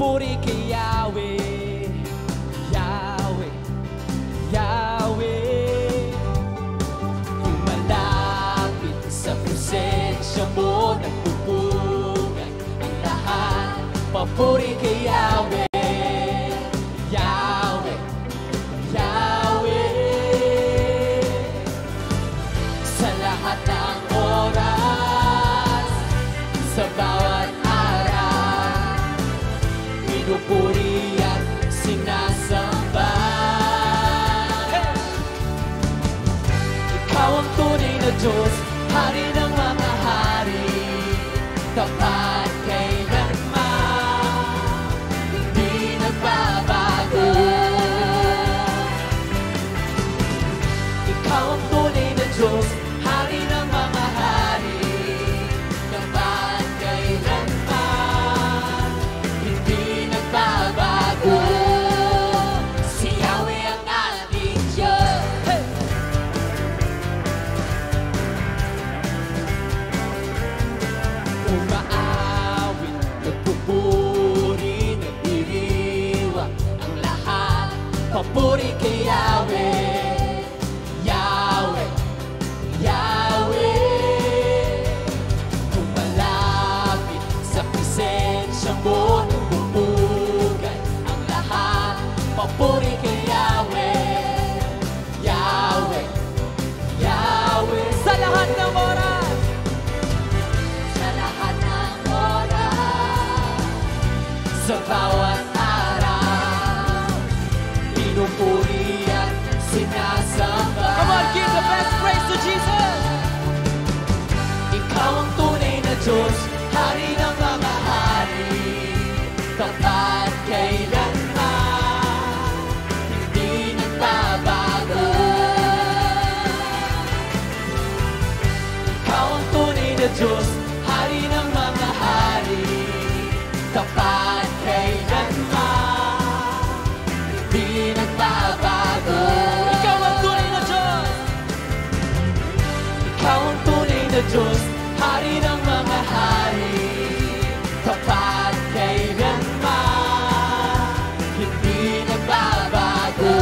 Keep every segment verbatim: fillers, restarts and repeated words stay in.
Pinupuri kay Yahweh, Yahweh, Yahweh. Kung malapit sa presensya mo, nagpupugay ang lahat. Papuri kay Yahweh, Yahweh, Yahweh. Sa lahat ng oras, sa bawat araw, pinupuri at sinasamba. Hey! Ikaw ang tunay na Diyos, Hari ng mga hari, tapat kailanman, hindi nagbabago. Ikaw ang tunay na Diyos, Hari ng mga hari, tapat kailanman, hindi nagbabago. Si Yahweh ang ating Diyos. Hey! Umaawit, nagpupuri, nagdiriwa ang lahat. Papuri kay Yahweh, Yahweh, Yahweh. Kung malapit sa presensya mo, nagpupugay ang lahat. Papuri kay Yahweh, Yahweh, Yahweh. Sa lahat ng oras, sa lahat ng oras, sa bawat araw, pinupuri at sinasamba. Come on, give the best praise to Jesus. Ikaw ang tunay na Diyos, Hari ng mga hari, tapat kailanman, hindi nagbabago. Ikaw ang tunay na Diyos, Hari ng mga hari, tapat kailanman, hindi nagbabago. Ikaw ang tunay na Diyos, Ikaw ang tunay na Diyos, Hari ng mga hari, tapat kailanman, hindi nagbabago.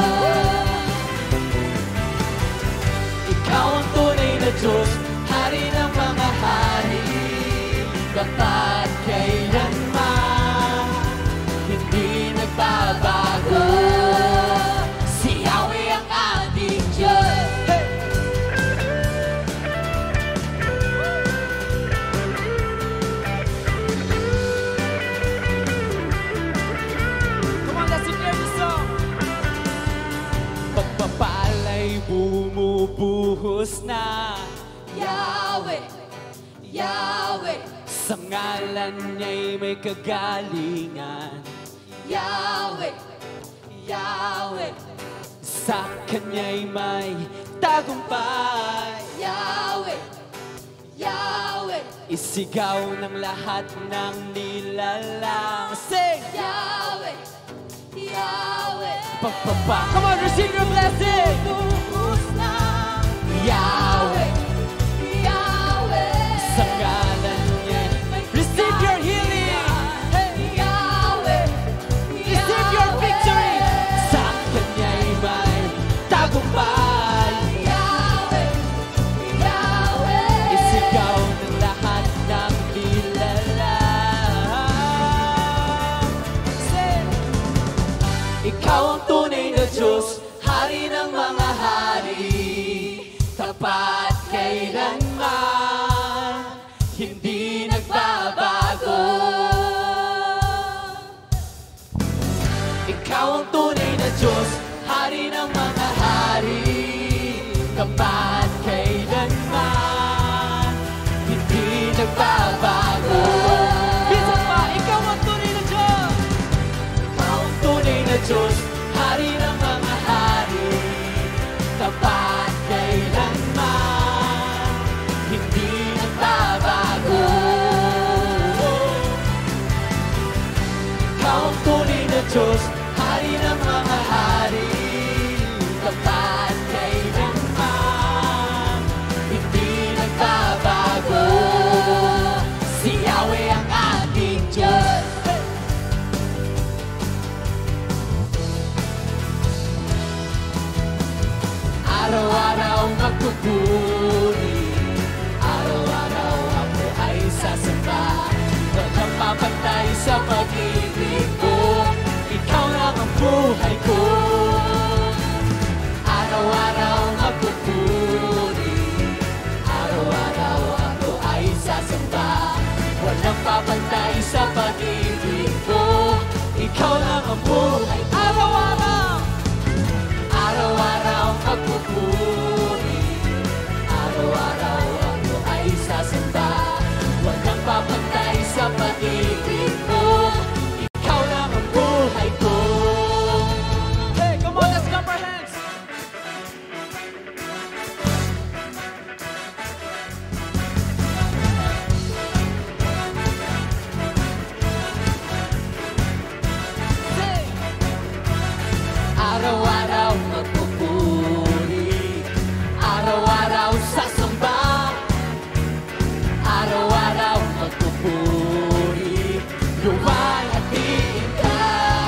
Ikaw ang tunay na Diyos, Hari ng mga hari, tapat kailanman, hindi nagbabago. Si Yahweh ang ating Diyos. Hey! Come on, let's declare this song. Pagpapalay bumubuhos na, Yahweh, Yahweh. Sa ngalan niya'y may kagalingan, Yahweh, Yahweh. Sa Kanya'y may tagumpay, Yahweh, Yahweh. Isigaw ng lahat ng nilalang, sing! Yahweh, Yahweh. Pagpapa, come on, receive your blessing! Buhos na, Yahweh, Yahweh. Sa ngalan niya'y receive your healing! Hey! Yahweh, receive your victory! Sa Kanya'y may tagumpay, Yahweh, Yahweh. Isigaw ng lahat ng nilalang, sing! Ikaw ang tunay na Diyos, Hari ng mga hari. magpupuri. Araw-araw ako ay sasamba. Walang papantay sa pag-ibig mo. Ikaw lang ang buhay ko. Araw-araw magpupuri. Araw-araw ako ay sasamba. Walang papantay sa pag-ibig mo. Ikaw lang ang buhay ko. Araw-araw, araw-araw magpupuri. Araw-araw ako ay sasamba. Walang papantay sa pag-ibig mo. Ikaw lang ang buhay ko. Hey, come on, let's clap our hands. Hey. Araw-araw magpupuri. Araw-araw sasamba. Araw-araw magpupuri. Luwalhatiin ka.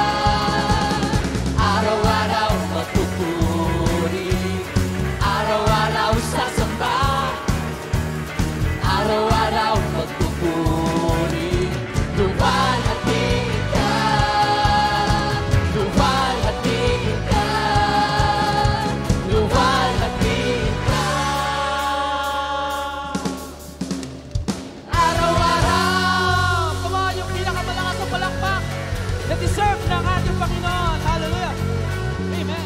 Araw-araw magpupuri. Araw-araw sasamba. Araw-araw magpupuri. Luwalhatiin ka. Luwalhatiin ka. Luwalhatiin ka. Araw-araw! Come on, yung pinakamalakas na palakpak na deserve ng ating Panginoon. Hallelujah! Amen!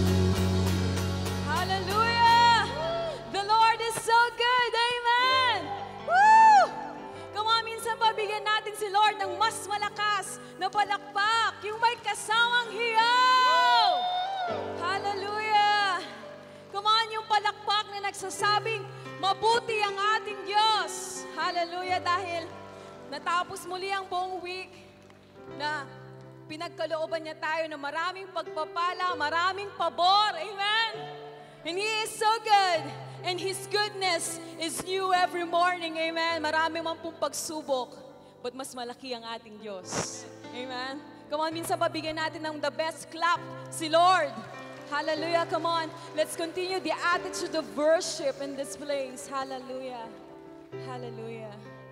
Hallelujah! The Lord is so good. Amen! Woo! Come on, minsan pabigyan natin si Lord ng mas malakas na palakpak, yung may kasamang hiyaw. Hallelujah! Come on, yung palakpak na nagsasabing, mabuti ang ating Diyos. Hallelujah! Dahil natapos muli ang buong week na pinagkalooban niya tayo ng maraming pagpapala, maraming pabor. Amen! And He is so good. And His goodness is new every morning. Amen. Marami man pong pagsubok. But mas malaki ang ating Diyos. Amen. Come on, minsan pabigyan natin ng the best clap si Lord. Hallelujah. Come on. Let's continue the attitude of worship in this place. Hallelujah. Hallelujah.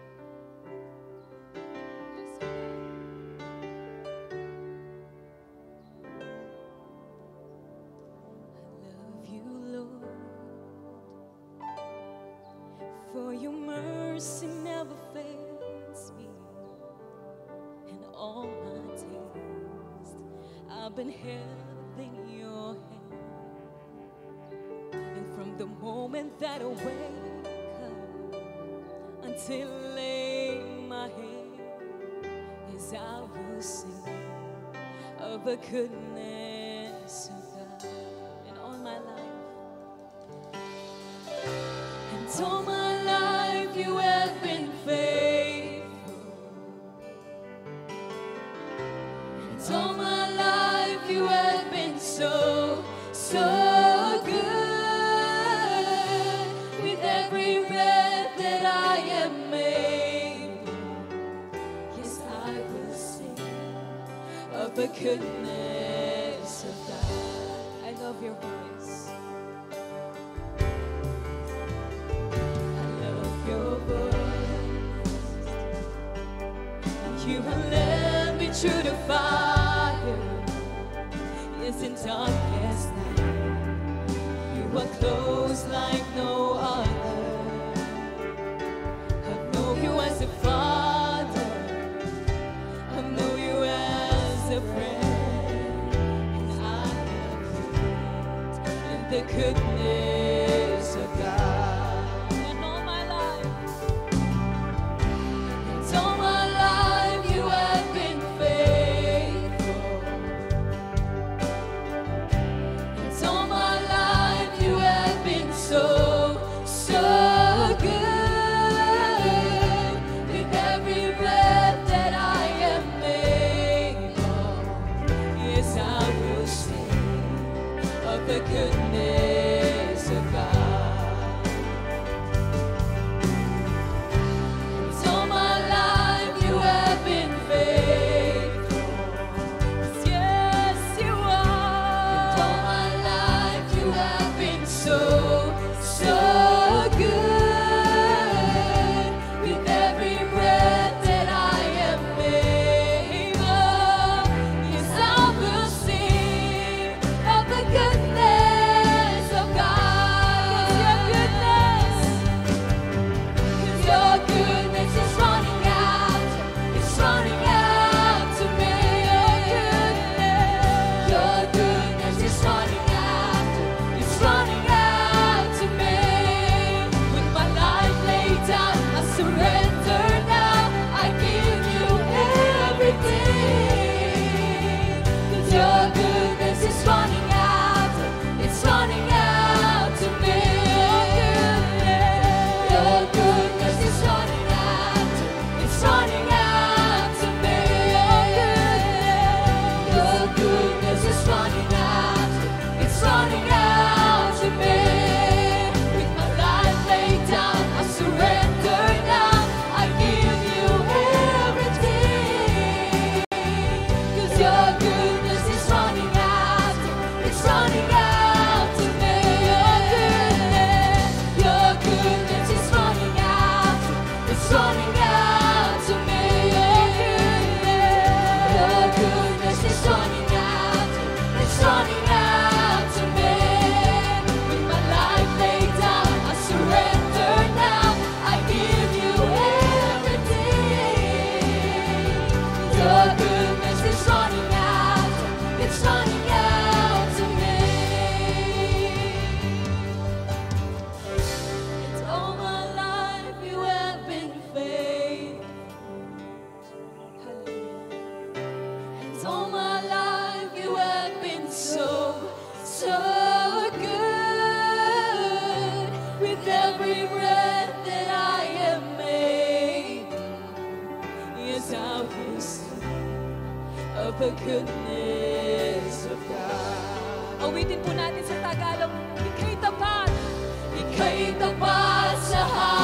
For your mercy never fails me, and all my days I've been held in your hand. And from the moment that I wake up until lay my head, yes, I will sing of the goodness of God in all my life. And all my you have been faithful. And all my life you have been so, so good. With every breath that I am made, yes, I will sing of the goodness of God. I love your voice. You have led me through the fire, yes, in darkest night. You are close like no other. I know you as a father, I know you as a friend, and I have lived in the goodness of God. The goodness of of the goodness of God. Awitin po natin sa Tagalog, ika'y tapat, ika'y tapat sa hangin.